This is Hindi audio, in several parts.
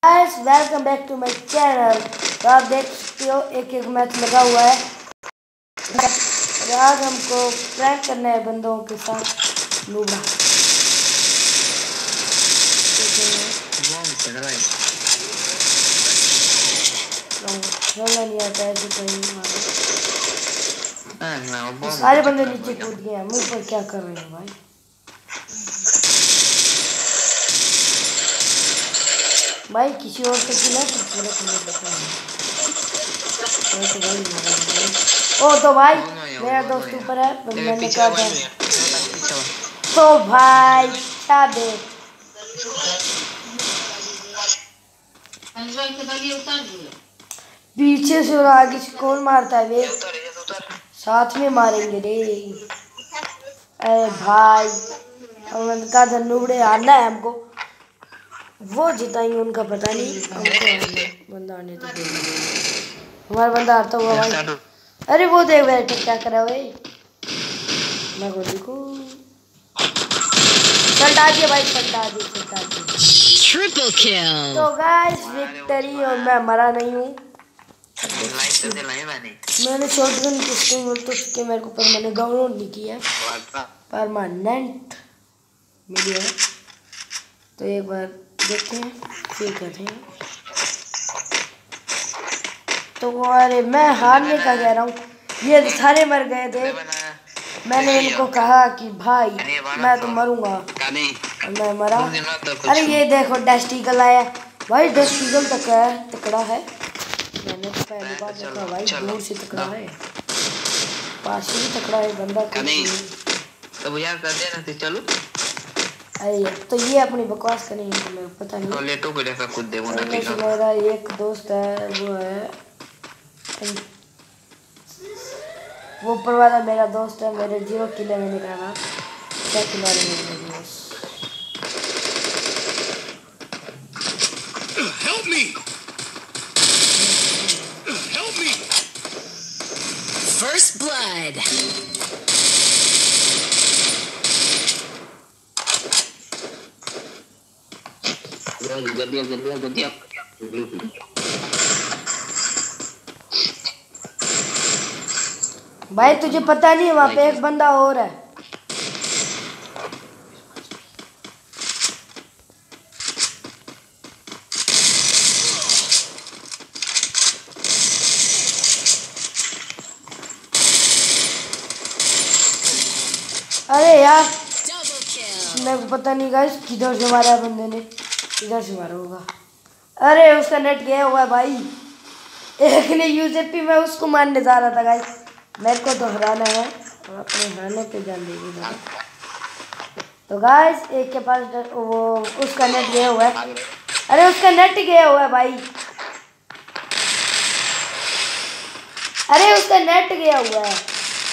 Guys welcome back to my channel. तो आप देख सकते हो एक एक मैच लगा हुआ है। और आज हमको प्रैंक करना है बंदों के साथ। लूबड़ा खेलना नहीं आता ऐसे कहीं। सारे बंदे नीचे कूद गए हैं। मुझ पर क्या कर रहे हैं भाई। भाई किसी और से किला तो ओ तो भाई मेरा दोस्त ऊपर है बस मैंने कहा था। तो भाई क्या देख पीछे से और आगे से कौन मारता है वे। साथ में मारेंगे रे। अरे भाई हमने कहा था नुबड़े आना है हमको। वो जिताएंगे उनका पता नहीं। हमको बंदा आने तो हमारा बंदा आता हुआ भाई। अरे वो देख बैठे क्या करा भाई। मैं को देखो चलता दिया भाई चलता दिया। Triple kill. तो गाइस विक्ट्री और मैं मरा नहीं हूँ। मैंने शॉटगन की स्किन बोल तो उसके मेरे को पर मैंने डाउनलोड नहीं किया परमानेंट मिली है। तो एक बार देखते हैं फिर कहते हैं। तो अरे मैं हारने का कह रहा हूँ। ये सारे मर गए थे। मैंने इनको कहा कि भाई मैं तो मरूंगा और मैं मरा। अरे ये देखो डेस्टिगल आया भाई। डेस्टिगल तक है तकड़ा है। मैंने तो पहली बार देखा भाई दूर से तकड़ा है। पास ही तकड़ा है बंदा तो यार कर देना तो चलो। अरे तो ये अपनी बकवास करेंगे तो मेरे को पता नहीं। तो लेटो को देखा खुद दे वो ना पीछे। मेरा एक दोस्त है वो है वो ऊपर वाला मेरा दोस्त है। मेरे 0 किलो में निकाला क्या खिला रहे हैं मेरे दोस्त। Help me! Help me! First blood. भाई तुझे पता नहीं वहाँ पे एक बंदा और है। अरे यार मेरे को पता नहीं गाइस किधर से मारा है बंदे ने। किधर से मारा होगा। अरे उसका नेट गया हुआ है भाई। एक ने यूजेपी में उसको मारने जा रहा था गाइस। मेरे को तो हराना है और अपने हराने पे जान देगी। तो गाइस एक के पास वो उसका नेट गया हुआ है। अरे उसका नेट गया हुआ है भाई। अरे उसका नेट गया हुआ है।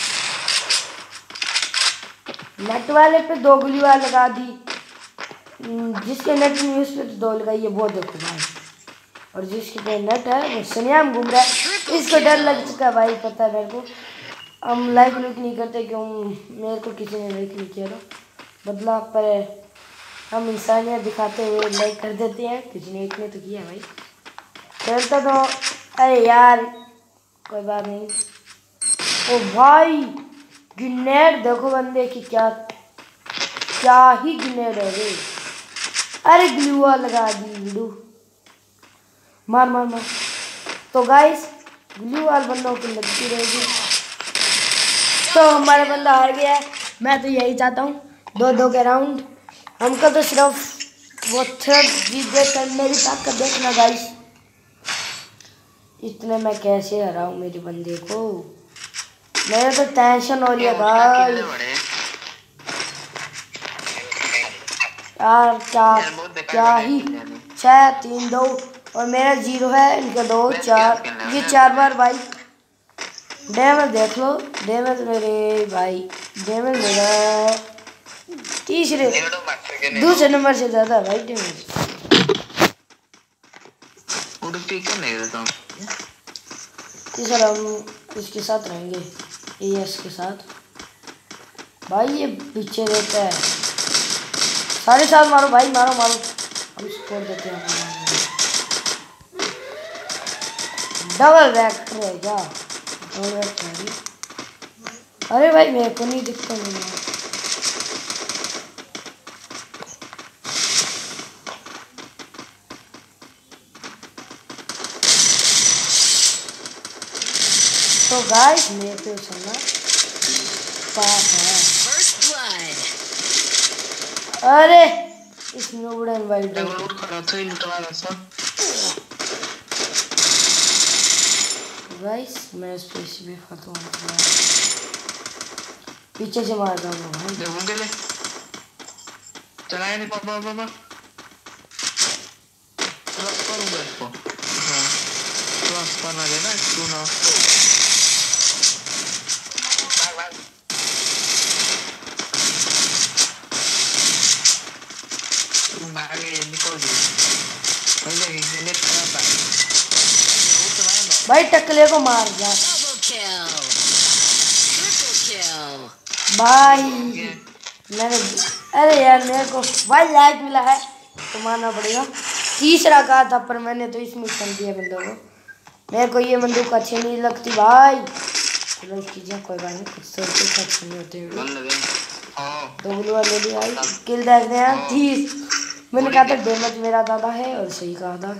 नेट वाले पे 2 गोली वार लगा दी। जिसके नेट नहीं उस पे तो 2 लगाई है। वो देखो भाई। और जिसके पे नेट है वो सनियाम घूम रहा है। इसको डर लग चुका है भाई। पता है मेरे को। हम लाइक लुक नहीं करते क्यों मेरे को किसी ने लाइक नहीं किया तो बदला पर हम इंसानियत दिखाते हुए लाइक कर देते हैं। किसी ने इतने तो किया भाई। खेलता तो अरे यार कोई बात नहीं। ओ भाई ग्रेनेड देखो बंदे की क्या ही ग्रेनेड है रे। अरे ग्लूआ लगा दी वीडू। मार मार मार। तो गाइस ग्लू वाल बंदों की लगती रहेगी। तो हमारा बंदा हार गया है। मैं तो यही चाहता हूँ 2-2 के राउंड। हमको तो सिर्फ वो थर्ड जीत गए। मेरी ताकत देखना गाइस। इतने मैं कैसे हराऊँ मेरे बंदे को। मेरे तो टेंशन हो रही है भाई। यार क्या ही 6-3-2 और मेरा 0 है। इनका 2-4 ये 4 बार भाई। डैमेज देख लो। डैमेज मेरे भाई। डैमेज मेरा दूसरे नंबर से ज़्यादा भाई डैमेज। तीसरा हम इसके साथ रहेंगे AS के साथ। भाई ये पीछे रहता है। सारे साथ मारो भाई। मारो हम स्कोर देते हैं। डबल वेक्टर है क्या? डबल वेक्टर है। अरे भाई मेरे को नहीं दिखता नहीं है। तो गाइस मेरे पे सुनना पास है। First blood. अरे इस नोबड़ा इनवाइट मैं लूट कर रहा था, ही लूटवा रहा था। गाइस मैं इस पे इसी पे फंसा हूँ। पीछे से मार रहा हूँ भाई। देखो के ले चलाया नहीं पापा पापा क्रॉस करूंगा इसको। हाँ क्रॉस करना देना तू ना। तुम आगे निकल गए पहले नेट खराब था भाई टकले को मार जा Double kill. Triple kill. भाई। मैंने अरे यार मेरे को भाई लैग मिला है तो मानना पड़ेगा। तीसरा कहा था पर मैंने तो इसमें कर दिया बंदों को। मेरे को ये बंदूक अच्छी नहीं लगती भाई। चलो इसकी जा कोई बात नहीं, कुछ सोच के अच्छे नहीं होते हैं। बंद लगे हां दो गोलियां ले ली भाई। किल देखते हैं 30। मैंने कहा था डैमेज मेरा ज़्यादा है और सही कहा था।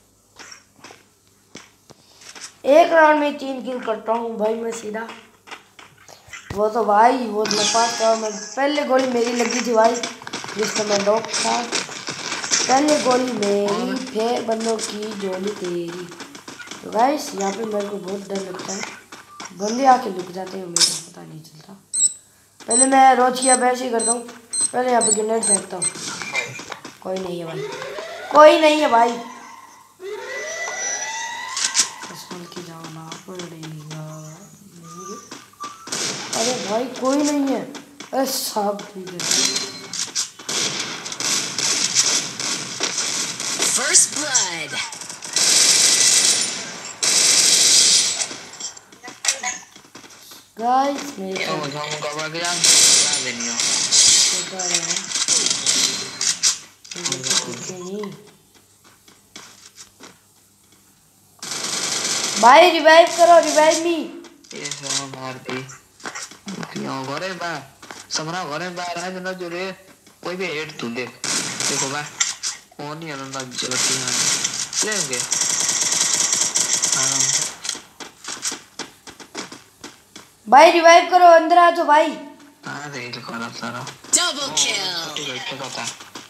एक राउंड में 3 किल करता हूँ भाई मैं सीधा। वो तो भाई वो नफास था। मैं पहले गोली मेरी लगी थी भाई जिसका मैं डॉक था। पहले गोली मेरी फिर बंदों की गोली तेरी। तो गाइस यहाँ पे मेरे को बहुत डर लगता है। बंदे आके लुक जाते हैं मेरे को पता नहीं चलता। पहले मैं रोज की अब ऐसे ही करता हूँ। पहले यहाँ पे ग्रेनेड फेंकता हूँ। कोई नहीं है भाई, कोई नहीं है भाई। संभल के जाना पड़ेगा। अरे भाई कोई नहीं है। अरे साहब ठीक है। First blood. गाइस मेरे क्या को हो जाऊंगा भाग जान क्या देनी हो पता है नहीं भाई। रिवाइव करो, रिवाइव मी। ये सब मार दी क्यों घरे बा समरा घरे बा राज न जोरे कोई भी हेड तू देख देखो बा कौन ही अंदर जलती है लेंगे आराम से भाई रिवाइव करो, अंदर आ जाओ भाई। हां रेल करो सारा Double kill. ठीक है क्या होता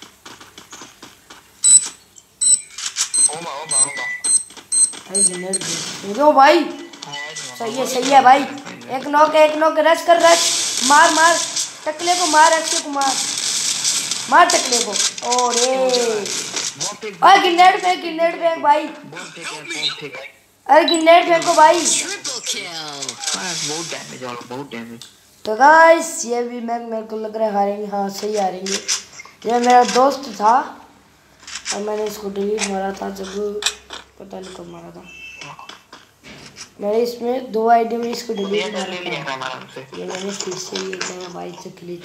ओ बा भाई ग्रेनेड दो भाई। सही है भाई। एक नॉक रश कर रश। मार मार टकले को मार, अक्षय को मार टकले को। अरे ग्रेनेड फेंक भाई। अरे ग्रेनेड फेंको भाई। Triple kill. बहुत डैमेज तो गाइस ये भी मेरे को लग रहा है हारेंगे। हाँ सही हारेंगे। ये मेरा दोस्त था और मैंने इसको डिलीट मारा था जब पता नहीं कब मारा था। मैंने इसमें 2 आईडी में इसको डिलीट मारा था। ये मैंने फिर से ये कहा भाई चकली।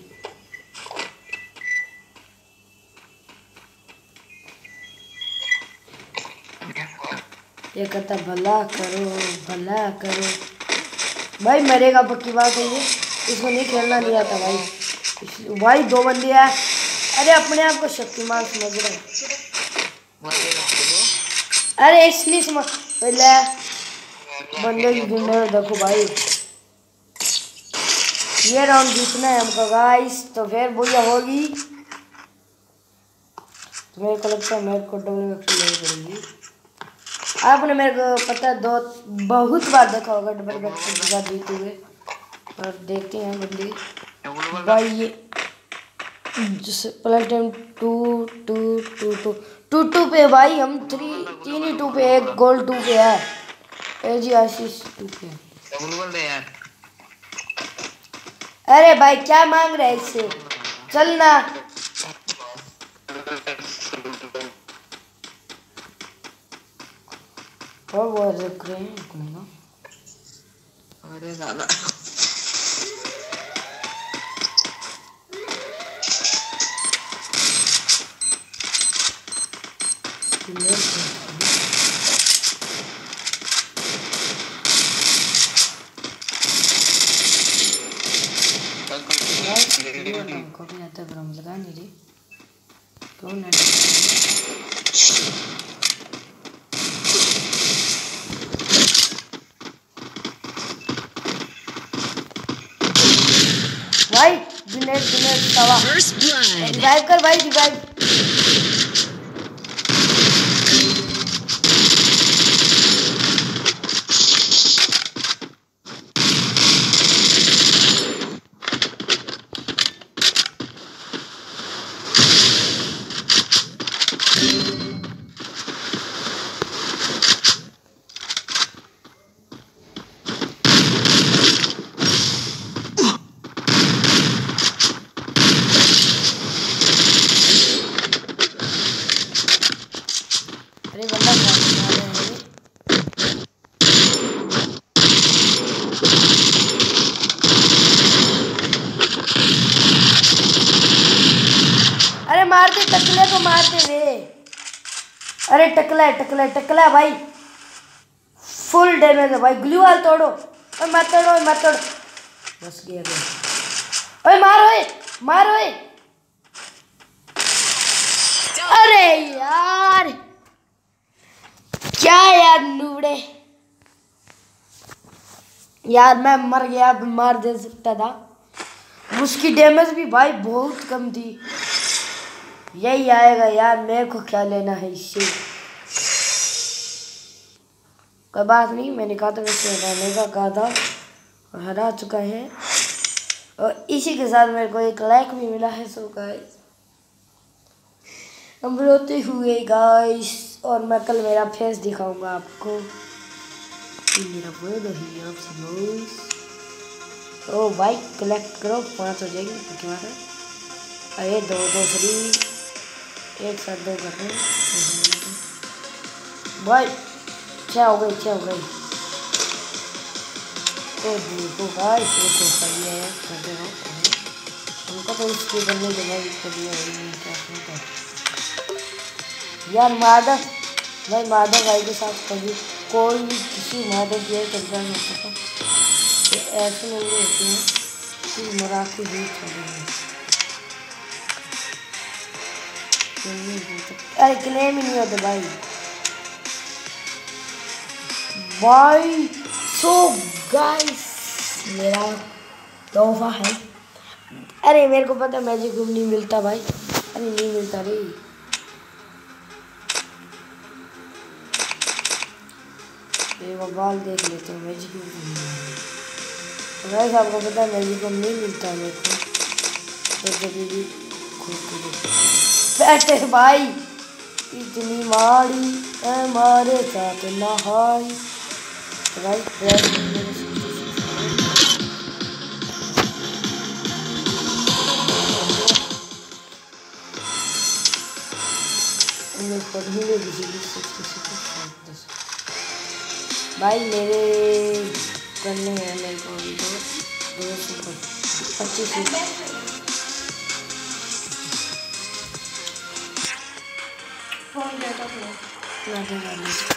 ये कहता भला करो भाई। मरेगा पक्की बात है ये। इसको नहीं खेलना नहीं आता भाई 2 बंदे हैं। अरे अपने आप को शक्तिमान समझ रहे। अरे इसलिए समझ पहले बंदे की गिनने देखो भाई। ये राउंड जीतना है हमको गाइस तो फिर बुरा होगी। तो मेरे को लगता है मेरे को डबल वेक्टर लेनी पड़ेगी। आपने मेरे को पता है बहुत बार देखा होगा डबल वेक्टर के साथ जीते हुए। और देखते हैं बंदे भाई ये जैसे प्लस टाइम 2 पे भाई। हम 3 ही 2 पे, एक गोल्ड 2 पे है। जी आशीष 2 पे है। बोल दे यार अरे भाई क्या मांग रहे हैं इससे? चलना और वो रख रहे हैं। अरे दादा कॉपी आता है पर हम लगा नहीं रहे क्यों नेट भाई बिनेट तवा First blood. रिवाइव कर भाई रिवाइव अरे बंदा मार रहा है अरे मारते टकले को मारते वे अरे टकला है भाई फुल डैमेज है भाई ग्लू वाल तोड़ो ओए मत तोड़ो बस गया ओए मार ओए अरे यार क्या यार नूबड़े यार मैं मर गया मार दे सकता था उसकी डैमेज भी भाई बहुत कम थी यही आएगा यार मेरे को क्या लेना है इससे कोई बात नहीं मैंने कहा था वैसे हराने का कहा था और हरा चुका है और इसी के साथ मेरे को एक लाइक भी मिला है सो गाइस हम रोते हुए गाइस और मैं कल मेरा फेस दिखाऊंगा आपको मेरा वर्ड है आपसे गाइस ओ भाई कलेक्ट करो 5 हो जाएगी क्या है अरे 2 3 एक साथ 2 कर रहे भाई क्या हो गई तो देखो गाइस देखो सही है कर दे रहा उनका तो इसके बनने के बाद कर दिया क्या होता यार माधव भाई के साथ कभी कोई भी किसी माधव की चलता नहीं होता तो ऐसे नहीं होते हैं कि मरा के भी छोड़ेंगे अरे क्लेम ही नहीं होते भाई सो गाइस मेरा तोहफा है अरे मेरे को पता मैजिक रूम नहीं मिलता भाई अरे नहीं मिलता रे बाल देख लेते हैं मैजिक रूम वैसे आपको पता है मैजिक रूम नहीं मिलता मेरे को तो कभी भी बैठे भाई इतनी मारी हमारे साथ नहाई भाई मेरे करने हैं मेरे को 25 फोन देता हूँ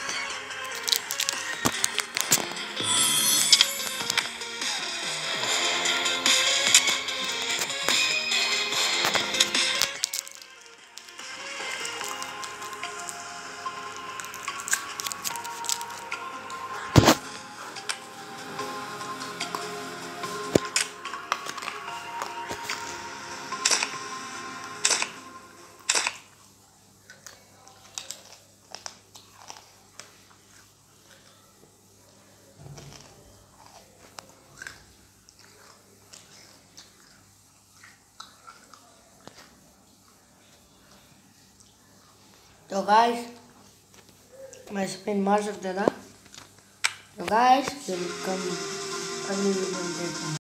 तो गाइस मैं स्पिन मार सकता था तो गाइस वेलकम अगली वीडियो में देखते हैं।